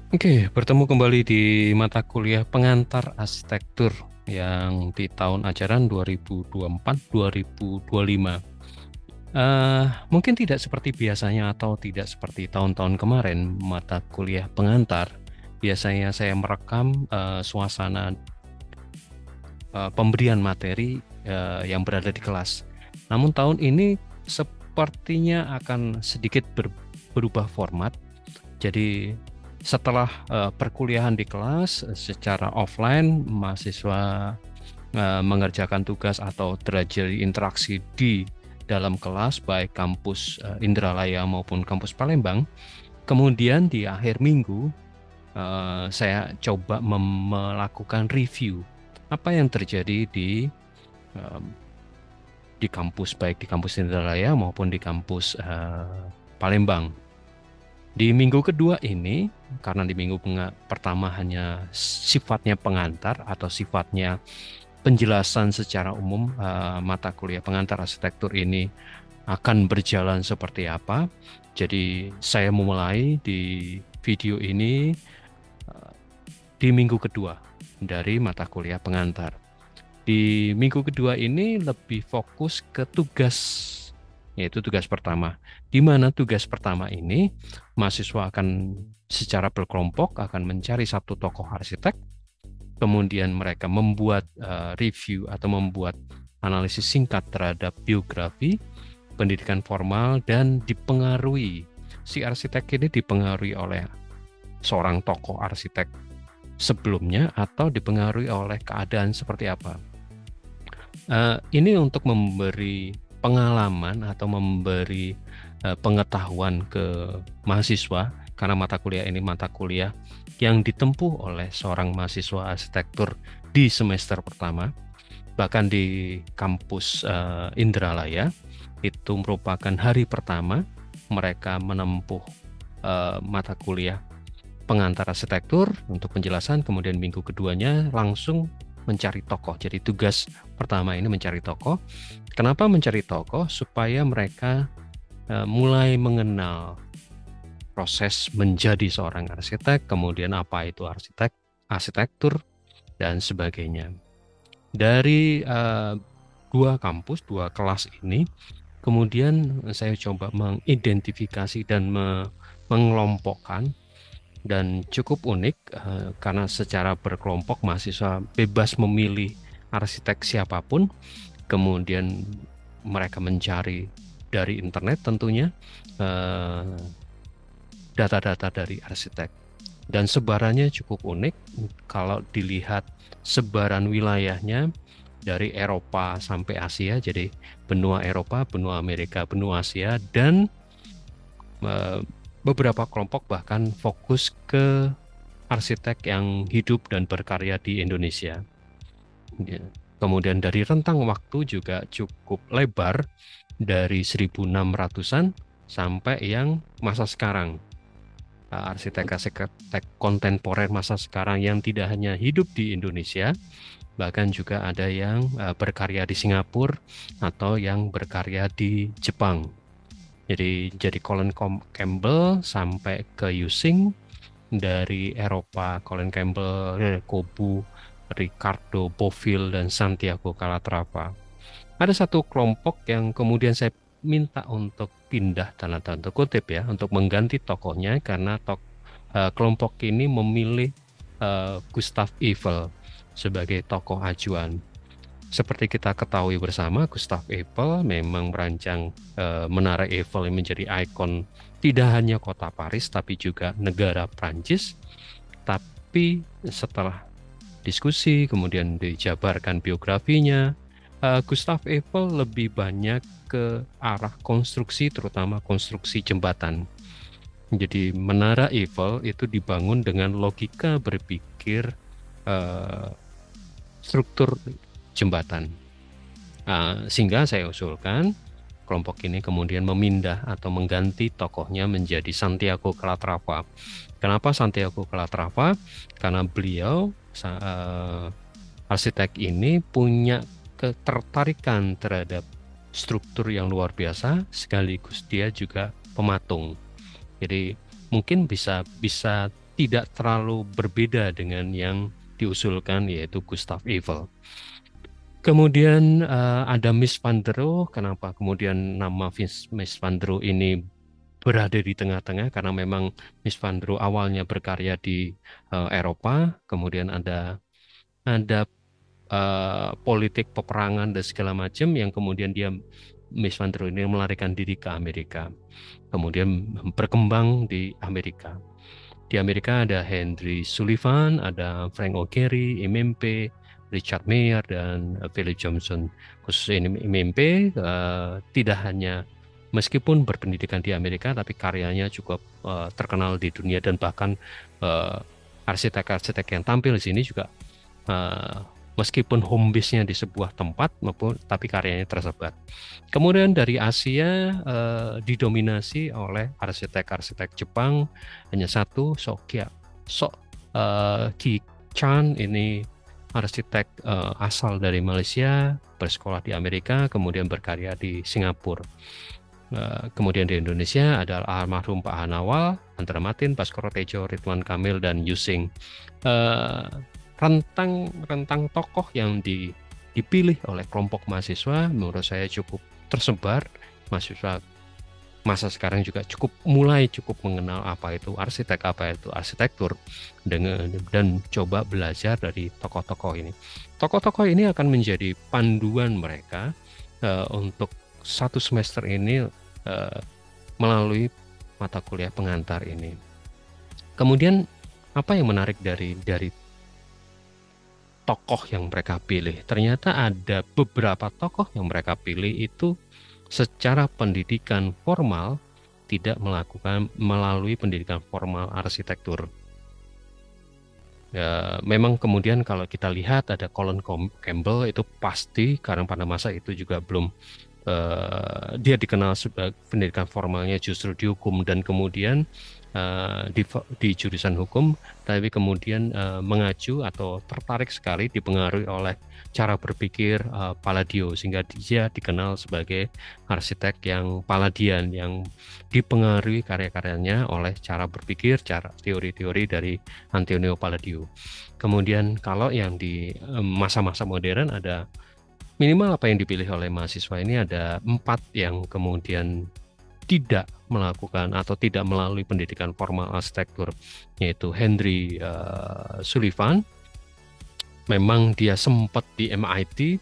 Oke, bertemu kembali di mata kuliah pengantar arsitektur yang di tahun ajaran 2024-2025. Mungkin tidak seperti biasanya atau tidak seperti tahun-tahun kemarin mata kuliah pengantar. Biasanya saya merekam suasana pemberian materi yang berada di kelas. Namun tahun ini sepertinya akan sedikit berubah format. Jadi setelah perkuliahan di kelas secara offline, mahasiswa mengerjakan tugas atau terjadi interaksi di dalam kelas, baik kampus Indralaya maupun kampus Palembang. Kemudian di akhir minggu, saya coba melakukan review apa yang terjadi eh, di kampus, baik di kampus Indralaya maupun di kampus Palembang. Di minggu kedua ini, karena di minggu pertama hanya sifatnya pengantar atau sifatnya penjelasan secara umum mata kuliah pengantar arsitektur ini akan berjalan seperti apa. Jadi saya memulai di video ini eh, di minggu kedua dari mata kuliah pengantar. Di minggu kedua ini lebih fokus ke tugas, yaitu tugas pertama. Di mana tugas pertama ini mahasiswa akan secara berkelompok akan mencari satu tokoh arsitek, kemudian mereka membuat review atau membuat analisis singkat terhadap biografi, pendidikan formal, dan dipengaruhi. Si arsitek ini dipengaruhi oleh seorang tokoh arsitek sebelumnya atau dipengaruhi oleh keadaan seperti apa. Ini untuk memberi pengalaman atau memberi pengetahuan ke mahasiswa, karena mata kuliah ini mata kuliah yang ditempuh oleh seorang mahasiswa arsitektur di semester pertama. Bahkan di kampus Indralaya itu merupakan hari pertama mereka menempuh mata kuliah pengantar arsitektur untuk penjelasan, kemudian minggu keduanya langsung mencari tokoh. Jadi tugas pertama ini mencari tokoh. Kenapa mencari tokoh? Supaya mereka mulai mengenal proses menjadi seorang arsitek, kemudian apa itu arsitektur, dan sebagainya. Dari dua kelas ini, kemudian saya coba mengidentifikasi dan mengelompokkan, dan cukup unik karena secara berkelompok mahasiswa bebas memilih arsitek siapapun, kemudian mereka mencari dari internet tentunya data-data dari arsitek, dan sebarannya cukup unik kalau dilihat sebaran wilayahnya dari Eropa sampai Asia, jadi benua Eropa, benua Amerika, benua Asia, dan beberapa kelompok bahkan fokus ke arsitek yang hidup dan berkarya di Indonesia. Ya. Kemudian dari rentang waktu juga cukup lebar, dari 1600-an sampai yang masa sekarang. Arsitek-arsitek kontemporer masa sekarang yang tidak hanya hidup di Indonesia, bahkan juga ada yang berkarya di Singapura atau yang berkarya di Jepang. Jadi Colin Campbell sampai ke Using, dari Eropa Colin Campbell, Kobu, Ricardo Bofill, dan Santiago Calatrava. Ada satu kelompok yang kemudian saya minta untuk pindah dalam tanda kutip ya, untuk mengganti tokohnya, karena kelompok ini memilih Gustav Eiffel sebagai tokoh acuan. Seperti kita ketahui bersama, Gustav Eiffel memang merancang Menara Eiffel yang menjadi ikon tidak hanya kota Paris tapi juga negara Prancis. Tapi setelah diskusi kemudian dijabarkan biografinya, Gustav Eiffel lebih banyak ke arah konstruksi, terutama konstruksi jembatan. Jadi Menara Eiffel itu dibangun dengan logika berpikir eh, struktur jembatan. Sehingga saya usulkan kelompok ini kemudian memindah atau mengganti tokohnya menjadi Santiago Calatrava. Kenapa Santiago Calatrava? Karena beliau arsitek ini punya ketertarikan terhadap struktur yang luar biasa, sekaligus dia juga pematung. Jadi mungkin bisa bisa tidak terlalu berbeda dengan yang diusulkan, yaitu Gustav Eiffel. Kemudian ada Mies van der Rohe. Kenapa kemudian nama Mies van der Rohe ini berada di tengah-tengah? Karena memang Mies van der Rohe awalnya berkarya di Eropa, kemudian ada politik peperangan dan segala macam yang kemudian Mies van der Rohe ini melarikan diri ke Amerika, kemudian berkembang di Amerika. Di Amerika ada Henry Sullivan, ada Frank O'Gary, MMP, Richard Mayer, dan Philip Johnson. Khusus ini MMP tidak hanya meskipun berpendidikan di Amerika, tapi karyanya cukup terkenal di dunia, dan bahkan arsitek-arsitek yang tampil di sini juga meskipun home base-nya di sebuah tempat, tapi karyanya tersebar. Kemudian dari Asia didominasi oleh arsitek-arsitek Jepang, hanya satu, Ki Chan. Ini arsitek asal dari Malaysia, bersekolah di Amerika, kemudian berkarya di Singapura. Kemudian di Indonesia ada almarhum Pak Hanawal, Andra Matin, Baskoro Tejo, Ridwan Kamil, dan Yusing. Rentang tokoh yang dipilih oleh kelompok mahasiswa menurut saya cukup tersebar. Mahasiswa masa sekarang juga mulai mengenal apa itu arsitek, apa itu arsitektur, dan coba belajar dari tokoh-tokoh ini. Tokoh-tokoh ini akan menjadi panduan mereka untuk satu semester ini melalui mata kuliah pengantar ini. Kemudian apa yang menarik dari tokoh yang mereka pilih? Ternyata ada beberapa tokoh yang mereka pilih itu secara pendidikan formal tidak melalui pendidikan formal arsitektur. Ya, memang kemudian kalau kita lihat ada Colin Campbell, itu pasti karena pada masa itu juga belum dia dikenal sebagai pendidikan formalnya justru di hukum, dan kemudian di jurusan hukum, tapi kemudian mengacu atau tertarik sekali, dipengaruhi oleh cara berpikir Palladio, sehingga dia dikenal sebagai arsitek yang Palladian, yang dipengaruhi karya-karyanya oleh cara berpikir, teori-teori dari Antonio Palladio. Kemudian kalau yang di masa-masa modern ada minimal apa yang dipilih oleh mahasiswa ini ada 4 yang kemudian tidak melakukan atau tidak melalui pendidikan formal arsitektur, yaitu Henry Sullivan. Memang dia sempat di MIT,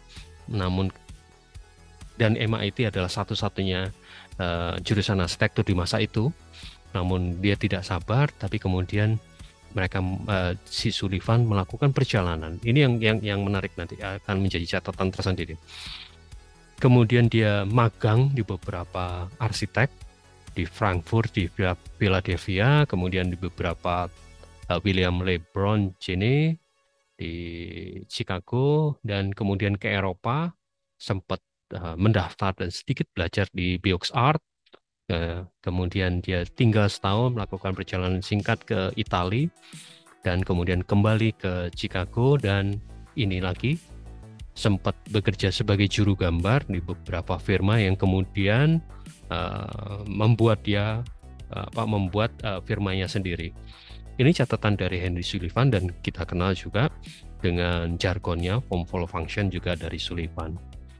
dan MIT adalah satu-satunya jurusan arsitektur di masa itu. Namun dia tidak sabar, tapi kemudian si Sullivan melakukan perjalanan. Ini yang menarik, nanti akan menjadi catatan tersendiri. Kemudian dia magang di beberapa arsitek di Frankfurt, di Philadelphia, kemudian di beberapa William LeBron Cheney di Chicago, dan kemudian ke Eropa, sempat mendaftar dan sedikit belajar di Beaux Arts. Kemudian dia tinggal setahun, melakukan perjalanan singkat ke Italia, dan kemudian kembali ke Chicago, dan ini lagi sempat bekerja sebagai juru gambar di beberapa firma yang kemudian membuat firmanya sendiri. Ini catatan dari Henry Sullivan, dan kita kenal juga dengan jargonnya form follow function juga dari Sullivan.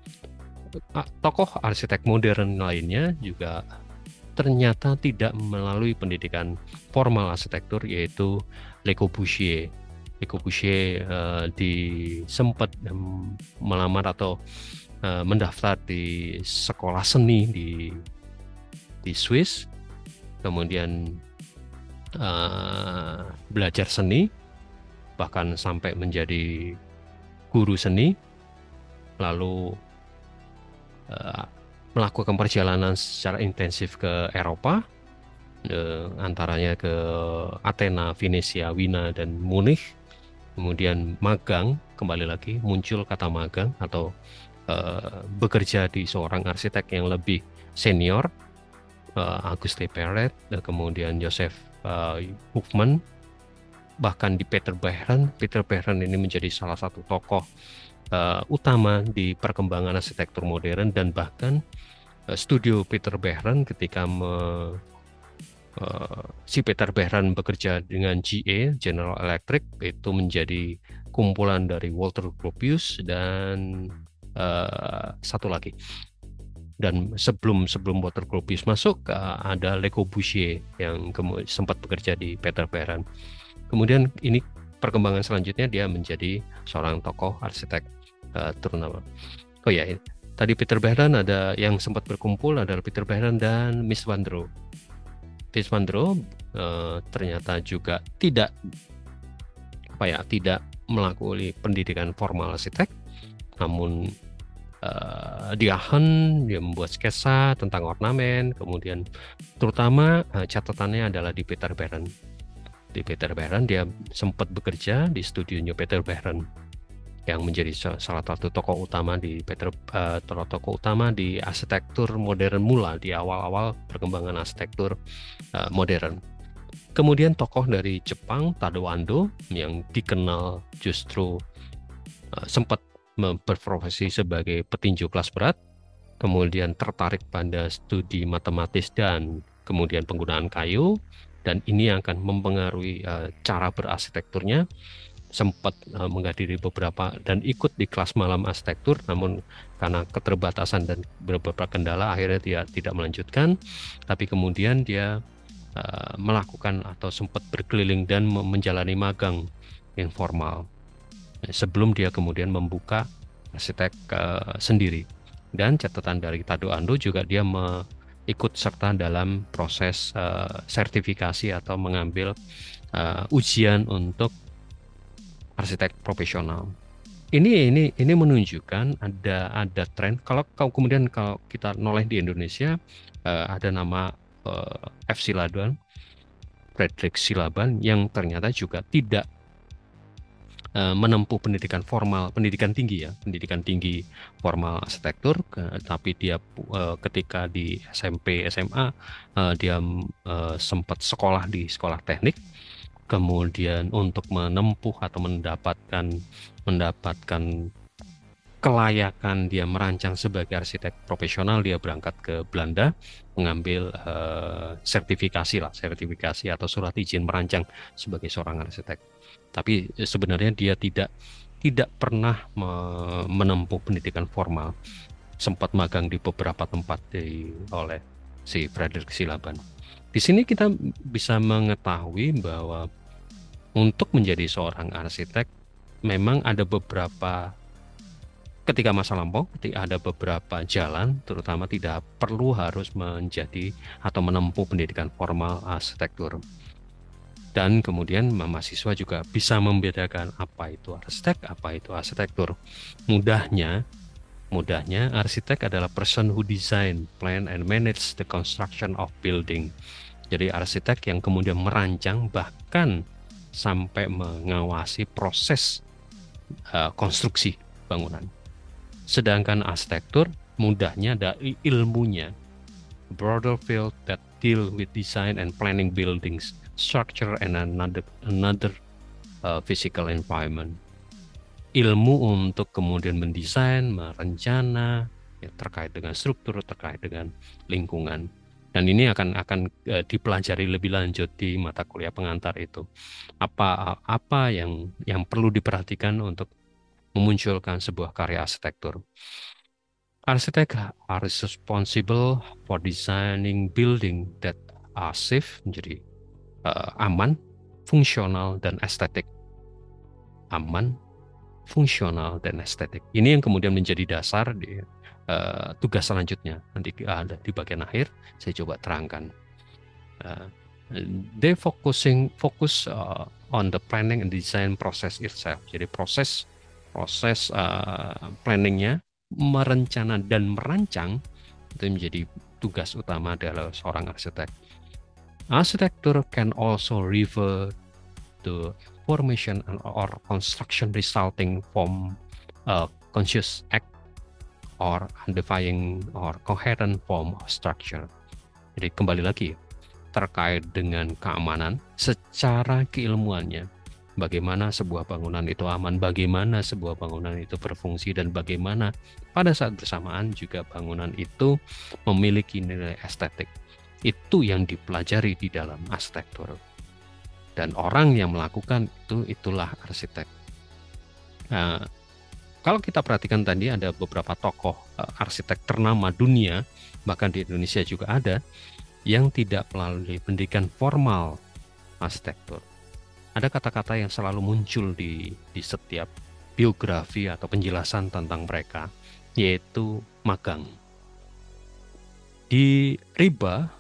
Tokoh arsitek modern lainnya juga ternyata tidak melalui pendidikan formal arsitektur, yaitu Le Corbusier. Le Corbusier sempat melamar atau mendaftar di sekolah seni di Swiss, kemudian belajar seni, bahkan sampai menjadi guru seni, lalu melakukan perjalanan secara intensif ke Eropa, antaranya ke Athena, Venesia, Wina, dan Munich. Kemudian magang, kembali lagi muncul kata magang atau bekerja di seorang arsitek yang lebih senior, Auguste Perret, kemudian Joseph Hoffmann, bahkan di Peter Behrens. Peter Behrens ini menjadi salah satu tokoh utama di perkembangan arsitektur modern, dan bahkan studio Peter Behrens ketika si Peter Behrend bekerja dengan GE, General Electric, itu menjadi kumpulan dari Walter Gropius dan satu lagi. Dan sebelum Walter Gropius masuk, ada Le Corbusier yang sempat bekerja di Peter Behrend. Kemudian ini perkembangan selanjutnya dia menjadi seorang tokoh arsitek terutama. Oh ya, tadi Peter Behrend ada yang sempat berkumpul adalah Peter Behrend dan Mies van der Rohe. Mies van der Rohe ternyata juga tidak melakukan pendidikan formal arsitek, namun di Aachen dia membuat sketsa tentang ornamen, kemudian terutama catatannya adalah di Peter Behrend. Di Peter Behrend dia sempat bekerja di studionya Peter Behrend yang menjadi salah satu tokoh utama di arsitektur modern mula di awal-awal perkembangan arsitektur modern. Kemudian tokoh dari Jepang, Tadao Ando, yang dikenal justru sempat berprofesi sebagai petinju kelas berat, kemudian tertarik pada studi matematis dan kemudian penggunaan kayu, dan ini akan mempengaruhi cara berarsitekturnya. Sempat menghadiri beberapa dan ikut di kelas malam arsitektur, namun karena keterbatasan dan beberapa kendala akhirnya dia tidak melanjutkan, tapi kemudian dia melakukan atau sempat berkeliling dan menjalani magang informal sebelum dia kemudian membuka arsitek sendiri. Dan catatan dari Tadao Ando juga dia ikut serta dalam proses sertifikasi atau mengambil ujian untuk arsitek profesional. Ini menunjukkan ada tren. Kalau kita noleh di Indonesia, ada nama F. Silaban, Frederick Silaban, yang ternyata juga tidak menempuh pendidikan tinggi formal arsitektur, tapi dia ketika di SMP SMA dia sempat sekolah di sekolah teknik, kemudian untuk menempuh atau mendapatkan kelayakan dia merancang sebagai arsitek profesional, dia berangkat ke Belanda mengambil sertifikasi atau surat izin merancang sebagai seorang arsitek. Tapi sebenarnya dia tidak pernah menempuh pendidikan formal, sempat magang di beberapa tempat oleh si Frederick Silaban. Di sini kita bisa mengetahui bahwa untuk menjadi seorang arsitek memang ada beberapa, ketika masa lampau, ketika ada beberapa jalan, terutama tidak perlu harus menjadi atau menempuh pendidikan formal arsitektur. Dan kemudian mahasiswa juga bisa membedakan apa itu arsitek, apa itu arsitektur. Mudahnya arsitek adalah person who design, plan, and manage the construction of building. Jadi arsitek yang kemudian merancang bahkan sampai mengawasi proses konstruksi bangunan. Sedangkan arsitektur mudahnya dari ilmunya, broader field that deal with design and planning buildings, structure and another physical environment. Ilmu untuk kemudian mendesain, merencana, ya, terkait dengan struktur, terkait dengan lingkungan. Dan ini akan dipelajari lebih lanjut di mata kuliah pengantar itu. Apa yang perlu diperhatikan untuk memunculkan sebuah karya arsitektur. Arsitek are responsible for designing building that are safe, menjadi aman, fungsional, dan estetik. Aman, fungsional, dan estetik. Ini yang kemudian menjadi dasar di tugas selanjutnya. Nanti ada di bagian akhir, saya coba terangkan. They focus on the planning and design process itself. Jadi proses planningnya, merencana dan merancang, itu menjadi tugas utama adalah seorang arsitek. Architecture can also refer to formation or construction resulting from a conscious act or unifying or coherent form of structure. Jadi kembali lagi terkait dengan keamanan secara keilmuannya. Bagaimana sebuah bangunan itu aman, bagaimana sebuah bangunan itu berfungsi, dan bagaimana pada saat bersamaan juga bangunan itu memiliki nilai estetik. Itu yang dipelajari di dalam arsitektur. Dan orang yang melakukan itulah arsitek. Nah, kalau kita perhatikan tadi ada beberapa tokoh arsitek ternama dunia, bahkan di Indonesia juga ada, yang tidak melalui pendidikan formal arsitektur. Ada kata-kata yang selalu muncul di setiap biografi atau penjelasan tentang mereka, yaitu magang. Di riba,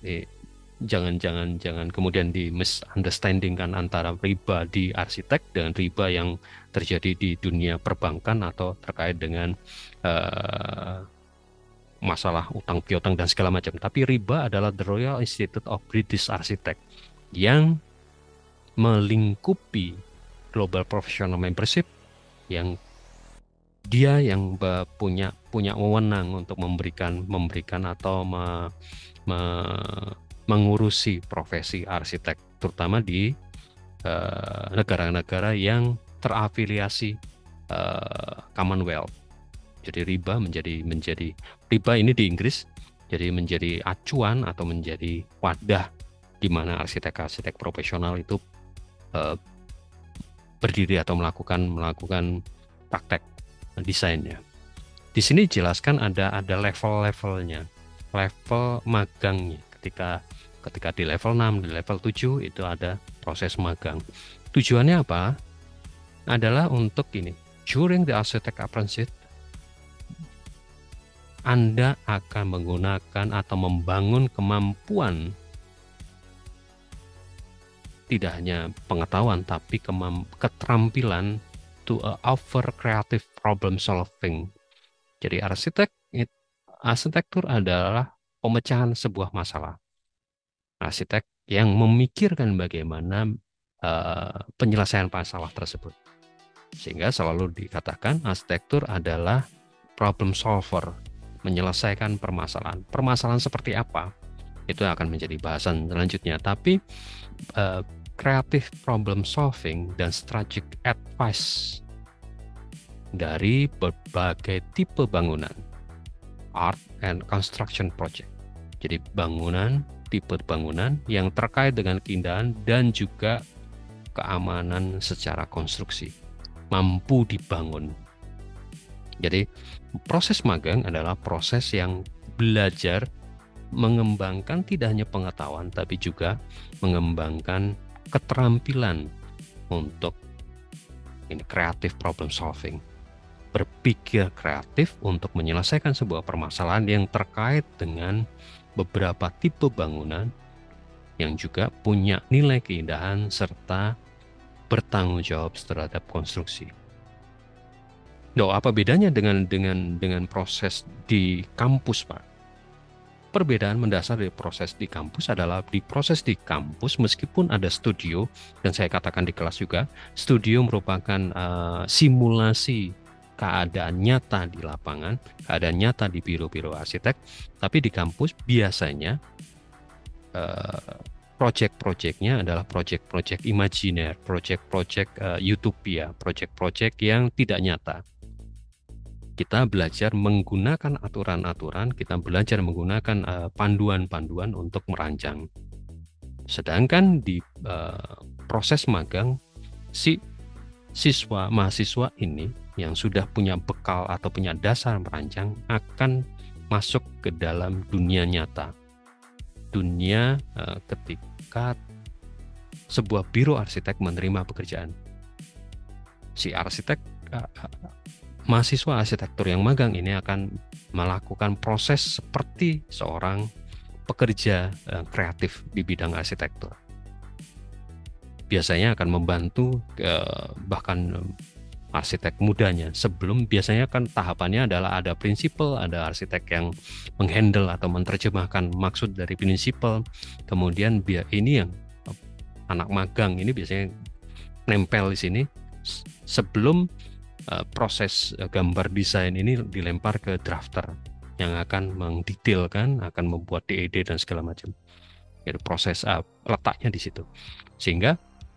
jangan kemudian di misunderstandingkan antara riba di arsitek dengan riba yang terjadi di dunia perbankan atau terkait dengan masalah utang piutang dan segala macam. Tapi riba adalah the Royal Institute of British Architects yang melingkupi Global Professional Membership, yang dia yang punya wewenang untuk memberikan atau mengurusi profesi arsitek, terutama di negara-negara yang terafiliasi Commonwealth. Jadi riba menjadi riba ini di Inggris jadi menjadi acuan atau menjadi wadah di mana arsitek-arsitek profesional itu berdiri atau melakukan praktek desainnya. Di sini jelaskan ada level-levelnya, level magangnya. Ketika di level 6, di level 7 itu ada proses magang. Tujuannya apa? Adalah untuk ini. During the architect apprenticeship, Anda akan menggunakan atau membangun kemampuan, tidak hanya pengetahuan tapi keterampilan to offer creative problem solving. Jadi arsitektur adalah pemecahan sebuah masalah. Arsitek yang memikirkan bagaimana penyelesaian masalah tersebut. Sehingga selalu dikatakan arsitektur adalah problem solver, menyelesaikan permasalahan. Permasalahan seperti apa? Itu akan menjadi bahasan selanjutnya. Tapi creative problem solving dan strategic advice dari berbagai tipe bangunan, art and construction project. Jadi tipe bangunan yang terkait dengan keindahan dan juga keamanan secara konstruksi, mampu dibangun. Jadi proses magang adalah proses yang belajar mengembangkan tidak hanya pengetahuan tapi juga mengembangkan keterampilan untuk creative problem solving, berpikir kreatif untuk menyelesaikan sebuah permasalahan yang terkait dengan beberapa tipe bangunan yang juga punya nilai keindahan serta bertanggung jawab terhadap konstruksi. Apa bedanya dengan proses di kampus, Pak? Perbedaan mendasar dari proses di kampus adalah di proses di kampus meskipun ada studio, dan saya katakan di kelas juga, studio merupakan simulasi keadaan nyata di lapangan, keadaan nyata di biro-biro arsitek, tapi di kampus biasanya project-projectnya adalah project-project imajiner, project-project utopia, project-project yang tidak nyata. Kita belajar menggunakan aturan-aturan, kita belajar menggunakan panduan-panduan untuk merancang. Sedangkan di proses magang, mahasiswa ini yang sudah punya bekal atau punya dasar merancang akan masuk ke dalam dunia nyata. Dunia ketika sebuah biro arsitek menerima pekerjaan. Si arsitek mahasiswa arsitektur yang magang ini akan melakukan proses seperti seorang pekerja kreatif di bidang arsitektur. Biasanya akan membantu bahkan arsitek mudanya. Sebelum biasanya kan tahapannya adalah ada prinsipal, ada arsitek yang menghandle atau menerjemahkan maksud dari prinsipal. Kemudian ini yang anak magang ini biasanya nempel di sini sebelum proses gambar desain ini dilempar ke drafter yang akan mendetailkan, akan membuat DED dan segala macam. Jadi proses letaknya di situ. Sehingga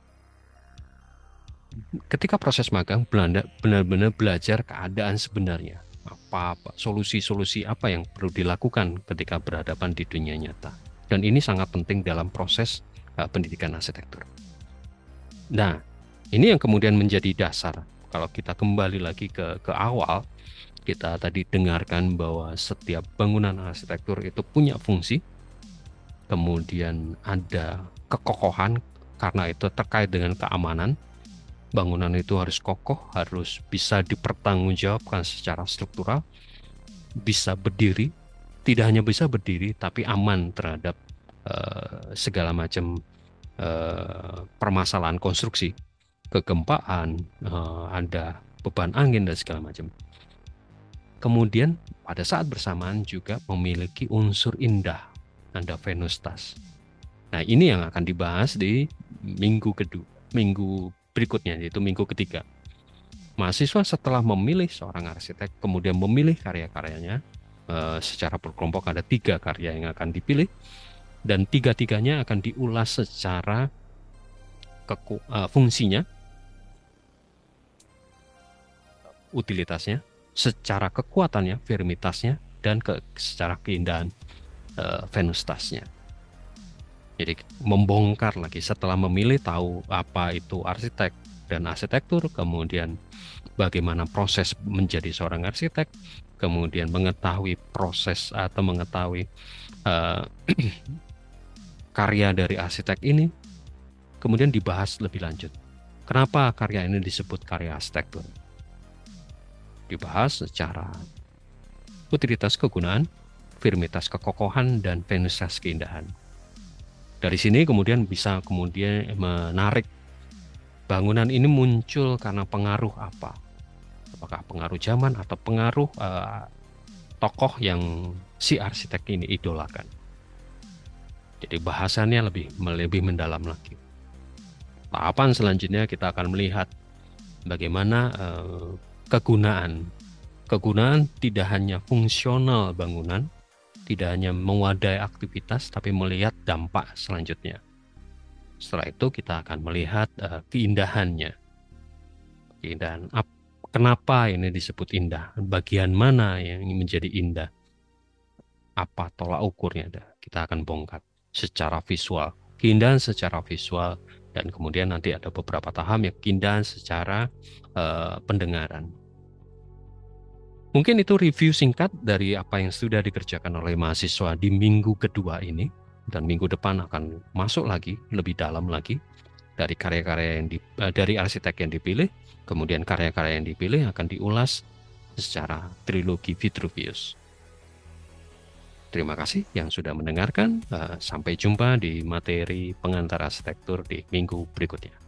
ketika proses magang benar-benar belajar keadaan sebenarnya. Apa solusi-solusi apa yang perlu dilakukan ketika berhadapan di dunia nyata. Dan ini sangat penting dalam proses pendidikan arsitektur. Nah, ini yang kemudian menjadi dasar. Kalau kita kembali lagi ke awal, kita tadi dengarkan bahwa setiap bangunan arsitektur itu punya fungsi, kemudian ada kekokohan, karena itu terkait dengan keamanan. Bangunan itu harus kokoh, harus bisa dipertanggungjawabkan secara struktural, bisa berdiri, tidak hanya bisa berdiri, tapi aman terhadap segala macam permasalahan konstruksi, kegempaan, ada beban angin dan segala macam. Kemudian pada saat bersamaan juga memiliki unsur indah, ada venustas. Nah, ini yang akan dibahas di minggu berikutnya, yaitu minggu ketiga. Mahasiswa setelah memilih seorang arsitek, kemudian memilih karya-karyanya, secara berkelompok ada 3 karya yang akan dipilih, dan 3-tiganya akan diulas secara fungsinya, utilitasnya, secara kekuatannya, firmitasnya, dan secara keindahan, venustasnya. Jadi membongkar lagi setelah memilih, tahu apa itu arsitek dan arsitektur, kemudian bagaimana proses menjadi seorang arsitek, kemudian mengetahui proses atau mengetahui karya dari arsitek ini, kemudian dibahas lebih lanjut. Kenapa karya ini disebut karya arsitektur? Dibahas secara utilitas kegunaan, firmitas kekokohan, dan venustas keindahan. Dari sini kemudian bisa menarik bangunan ini muncul karena pengaruh apa? Apakah pengaruh zaman atau pengaruh tokoh yang si arsitek ini idolakan? Jadi bahasannya lebih mendalam lagi. Tahapan selanjutnya kita akan melihat bagaimana kegunaan tidak hanya fungsional bangunan, tidak hanya mewadai aktivitas, tapi melihat dampak selanjutnya. Setelah itu kita akan melihat keindahannya. Keindahan, kenapa ini disebut indah? Bagian mana yang menjadi indah? Apa tolak ukurnya? Kita akan bongkar secara visual. Keindahan secara visual, dan kemudian nanti ada beberapa tahap yang keindahan secara pendengaran. Mungkin itu review singkat dari apa yang sudah dikerjakan oleh mahasiswa di minggu kedua ini, dan minggu depan akan masuk lagi lebih dalam lagi dari karya-karya dari arsitek yang dipilih, kemudian karya-karya yang dipilih akan diulas secara trilogi Vitruvius. Terima kasih yang sudah mendengarkan. Sampai jumpa di materi pengantar arsitektur di minggu berikutnya.